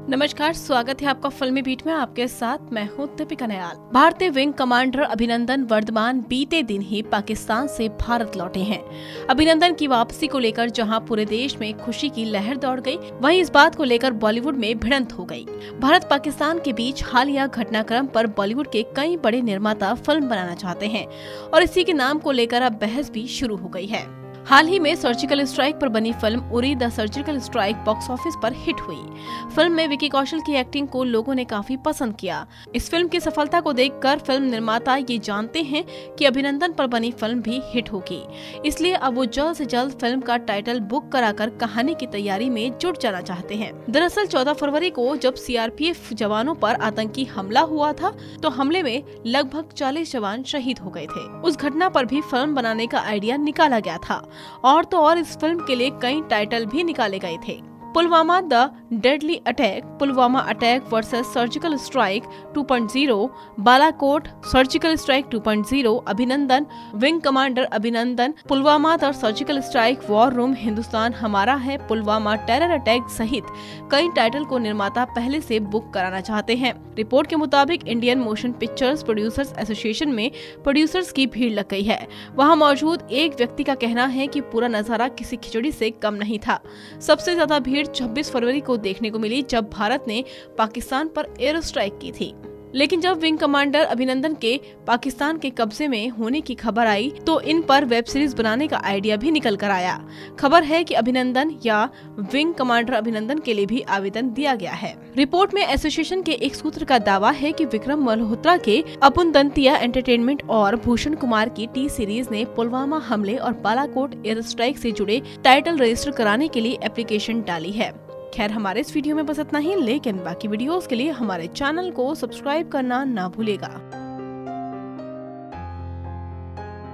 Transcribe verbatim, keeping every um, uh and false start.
नमस्कार, स्वागत है आपका फिल्मी बीट में। आपके साथ मैं हूं दीपिका नयाल। भारतीय विंग कमांडर अभिनंदन वर्धमान बीते दिन ही पाकिस्तान से भारत लौटे हैं। अभिनंदन की वापसी को लेकर जहां पूरे देश में खुशी की लहर दौड़ गई, वहीं इस बात को लेकर बॉलीवुड में भिड़ंत हो गई। भारत पाकिस्तान के बीच हालिया घटनाक्रम पर बॉलीवुड के कई बड़े निर्माता फिल्म बनाना चाहते हैं और इसी के नाम को लेकर अब बहस भी शुरू हो गई है। हाल ही में सर्जिकल स्ट्राइक पर बनी film Uri the surgical strike box office पर हिट हुई। फिल्म में विकी कौशल की एक्टिंग को लोगों ने काफी पसंद किया। इस फिल्म की सफलता को देखकर फिल्म निर्माता ये जानते हैं कि अभिनंदन पर बनी फिल्म भी हिट होगी, इसलिए अब वो जल्द से जल्द फिल्म का टाइटल बुक कराकर कहानी की तैयारी में जुट जाना चाहते हैं। दरअसल चौदह फरवरी को जब सीआरपीएफ जवानों पर आतंकी हमला हुआ था, तो हमले में लगभग चालीस जवान शहीद हो गए थे। उस घटना पर भी फिल्म बनाने का आइडिया निकाला गया था और तो और इस फिल्म के लिए कई टाइटल भी निकाले गए थे। Pulwama the deadly attack, Pulwama attack versus surgical strike two point zero, Balakot surgical strike two point zero, Abhinandan, wing commander Abhinandan, Pulwama the surgical strike, war room, Hindustan हमारा है, पुलवामा टेरर अटैक सहित कई टाइटल को निर्माता पहले से बुक कराना चाहते हैं। रिपोर्ट के मुताबिक Indian motion pictures producers association में प्रोड्यूसर्स की भीड़ लग गई है। वहाँ मौजूद एक व्यक्ति का कहना है कि पूरा नजारा किसी खिचड़ी से कम नहीं था। सबसे ज्यादा भीड़ छब्बीस फरवरी को देखने को मिली, जब भारत ने पाकिस्तान पर एयर स्ट्राइक की थी। लेकिन जब विंग कमांडर अभिनंदन के पाकिस्तान के कब्जे में होने की खबर आई, तो इन पर वेब सीरीज बनाने का आइडिया भी निकल कर आया। खबर है कि अभिनंदन या विंग कमांडर अभिनंदन के लिए भी आवेदन दिया गया है। रिपोर्ट में एसोसिएशन के एक सूत्र का दावा है कि विक्रम मल्होत्रा के अपुनदंतिया एंटरटेनमेंट और भूषण कुमार की टी सीरीज ने पुलवामा हमले और बालाकोट एयर स्ट्राइक से जुड़े टाइटल रजिस्टर कराने के लिए एप्लीकेशन डाली है। खैर, हमारे इस वीडियो में बस इतना ही, लेकिन बाकी वीडियोस के लिए हमारे चैनल को सब्सक्राइब करना ना भूलेगा।